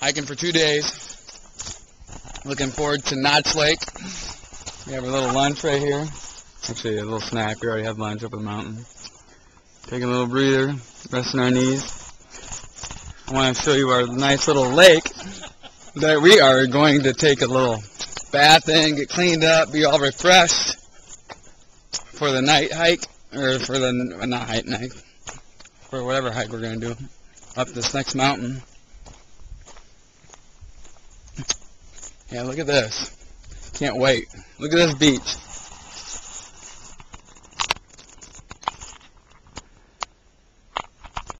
hiking for 2 days. Looking forward to Notch Lake. We have a little lunch right here. Actually, a little snack. We already have lunch up the mountain. Taking a little breather, resting our knees. I want to show you our nice little lake that we are going to take a little bath in, get cleaned up, be all refreshed for the night hike, or for the, not hike night, for whatever hike we're going to do up this next mountain. Yeah, look at this. Can't wait. Look at this beach.